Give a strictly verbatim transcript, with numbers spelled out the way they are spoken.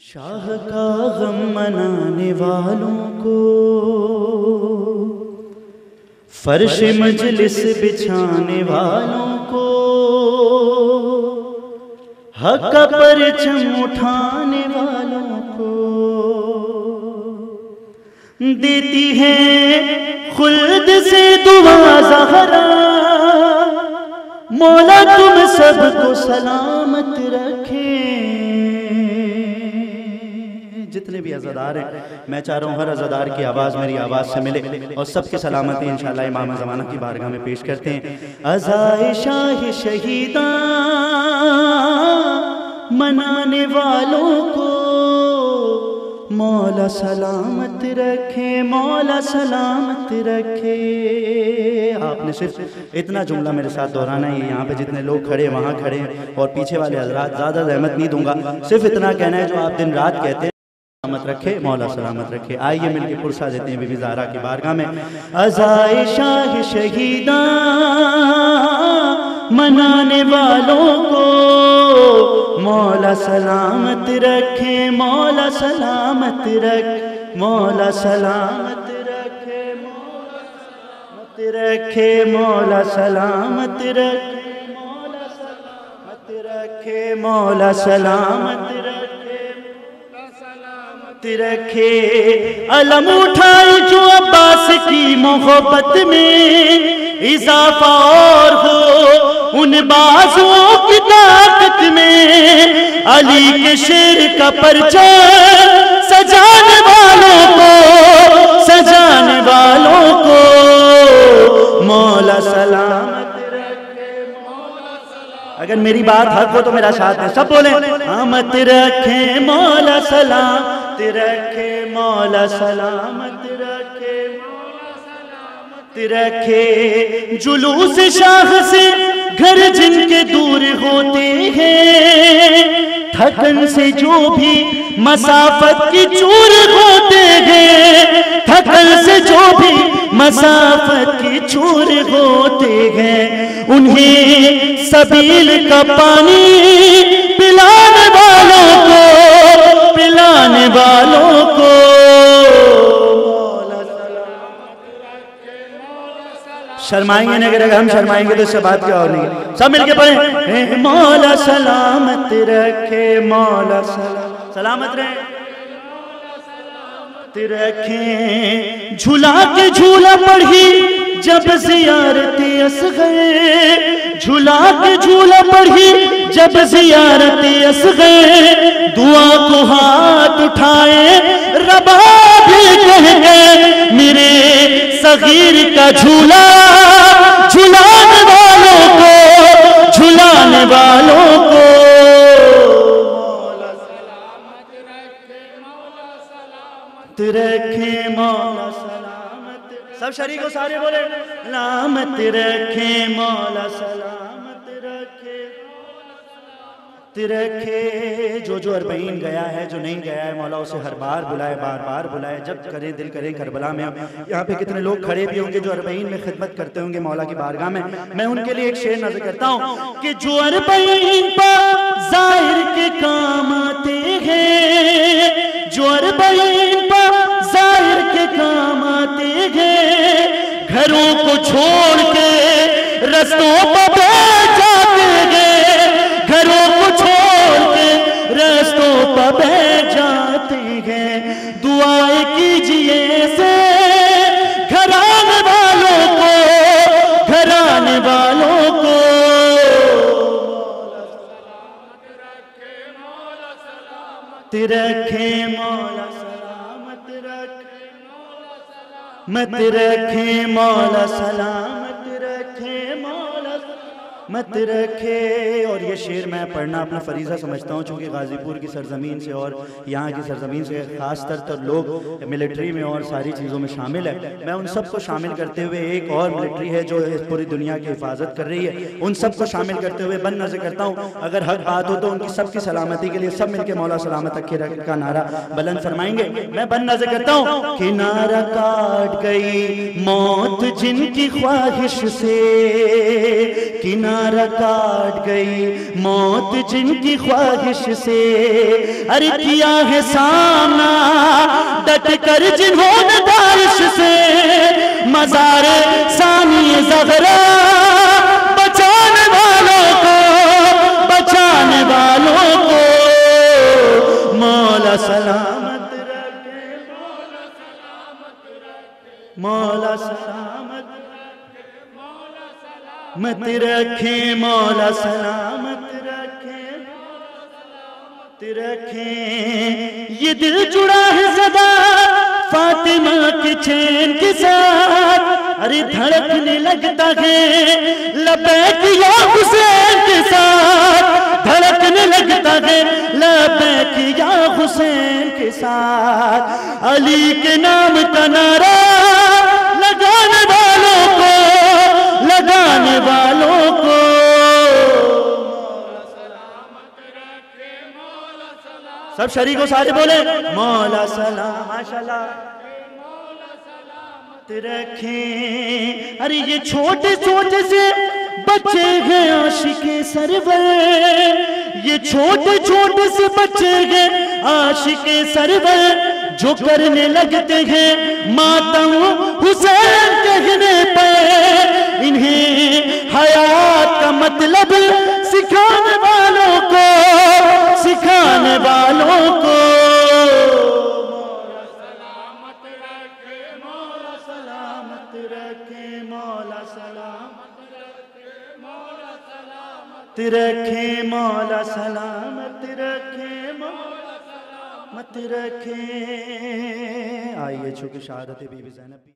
شاہ کا غم منانے والوں کو فرش مجلس بچھانے والوں کو حق کا پرچم اٹھانے والوں کو دیتی ہے خلد سے دعا زہرا مولا تم سب کو سلامت رکھے۔ جتنے بھی عزادار ہیں میں چاہ رہا ہوں ہر عزادار کی آواز میری آواز سے ملے اور سب کی سلامتی انشاءاللہ امام زمانہ کی بارگاہ میں پیش کرتے ہیں۔ عزائے شاہ شہیداں منانے والوں کو مولا سلامت رکھے، مولا سلامت رکھے۔ آپ نے صرف اتنا جملہ میرے ساتھ دہرانا ہے، یہاں پہ جتنے لوگ کھڑے وہاں کھڑے ہیں اور پیچھے والے حضرات زیادہ زحمت نہیں دوں گا، صرف اتنا کہنا ہے جو آپ دن رات کہتے ہیں، سلامت رکھے، مولا سلامت رکھے۔ آئیے مل کے پرسہ دیتے ہیں بی بی زہرا کی بارگاہ میں۔ عزائے شاہ شہیداں منانے والوں کو مولا سلامت رکھے، مولا سلامت رکھے، مولا سلامت رکھے، مولا سلامت رکھے، مولا سلامت رکھے، مولا سلامت رکھے، مولا سلامت رکھے، رکھے۔ علم اٹھائے جو عباس کی محبت میں اضافہ اور ہو ان بازوں کی طاقت میں، علی کے شیر کا پرچم سجانے والوں کو، سجانے والوں کو مولا سلامت رکھے، مولا سلامت۔ اگر میری بات حق ہو تو میرا ساتھ ہے، سب بولیں سلامت رکھے، مولا سلامت رکھے، مولا سلامت رکھے، مولا سلامت رکھے۔ جلوس شاہ سے گھر جن کے دور ہوتے ہیں، تھکن سے جو بھی مسافت کی چور ہوتے ہیں، تھکن سے جو بھی مسافت کی چور ہوتے ہیں، انہیں سبیل کا پانی پلانے والوں کو، پلانے والوں کو مولا سلامت رکھے، مولا سلامت۔ شرمائیں گے نہیں، اگر ہم شرمائیں گے تو اس سے بات کیا ہو نہیں، سب مل کے پڑھیں مولا سلامت رکھے، مولا سلامت سلامت رہے، رکھیں۔ جھولا کے جھولا پڑھی جب زیارت اصغر، جھولا کے جھولا پڑھی جب زیارت اصغر، دعا کو ہاتھ اٹھائے رباب کہہ گئے، میرے صغیر کا جھولا جھلانے والوں کو، جھلانے والوں کو رکھے، مولا سلامت۔ سب شریک ہو سارے بولے سلامت رکھے، مولا سلامت رکھے، رکھے۔ جو جو اربعین گیا ہے، جو نہیں گیا ہے، مولا اسے ہر بار بلائے، بار بار بلائے، جب کرے دل کرے کربلا میں۔ یہاں پہ کتنے لوگ کھڑے بھی ہوں گے جو اربعین میں خدمت کرتے ہوں گے مولا کی بارگاہ میں، میں ان کے لیے ایک شعر نظر کرتا ہوں کہ جو اربعین پر ظاہر کے کام آتے ہیں، جو اربعین پر ظاہر کے کام آتے ہیں، گھروں کو چھوڑ کے رستوں پر بیٹھ جاتے ہیں، گھروں کو چھوڑ کے رستوں پر بیٹھ جاتے ہیں۔ دعائیں کیجئے سے گھرانے والوں کو، گھرانے والوں کو رکھے، مولا سلامت رکھے، مت رکھے، مولا سلامت رکھے، مولا مت رکھے۔ اور یہ شعر میں پڑھنا اپنا فریضہ سمجھتا ہوں، چونکہ غازی پور کی سرزمین سے اور یہاں کی سرزمین سے خاص تر تر لوگ ملٹری میں اور ساری چیزوں میں شامل ہے، میں ان سب کو شامل کرتے ہوئے، ایک اور ملٹری ہے جو پوری دنیا کی حفاظت کر رہی ہے، ان سب کو شامل کرتے ہوئے بند نظر کرتا ہوں، اگر حق بات ہو تو ان کی سب کی سلامتی کے لیے سب مل کے مولا سلامت رکھے کا نعرہ بلند فرمائیں گے۔ میں بند نظر کرتا ہوں کہ نعرہ کاٹ گئی موت جن کی خواہش سے، کہ کنارہ کاٹ گئی موت جن کی خواہش سے، ارے کیا ہے سامنا ڈٹ کر جنہوں نے بارش سے، مزار ثانی زغرا بچانے والوں کو، بچانے والوں کو مولا سلامت رکھے، مولا سلامت مت رکھیں، مولا سلامت رکھیں، رکھیں۔ یہ دل جڑا ہے صدا فاطمہ کے چین کے ساتھ، ارے دھڑکنے لگتا ہے لبیک یا حسین کے ساتھ، دھڑکنے لگتا ہے لبیک یا حسین کے ساتھ، علی کے نام کا نعرہ لگانے والوں کو، لگانے والوں کو سب شریک و سارے بولے مولا سلام، ماشاءاللہ رکھیں۔ ارے یہ چھوٹے چھوٹے سے بچے ہیں عاشق سرور، یہ چھوٹے چھوٹے سے بچے ہیں عاشق سرور، جو کرنے لگتے ہیں ماتم حسین کہنے پہ، انہیں حیات کا مطلب سکھانے والوں کو، سکھانے والوں کو مولا سلامت رکھے، مولا سلامت رکھے، مولا سلامت رکھے، مولا سلامت رکھے، مولا سلامت رکھے، مولا سلامت رکھے۔ آئیے چونکہ شہادت بی بی زینب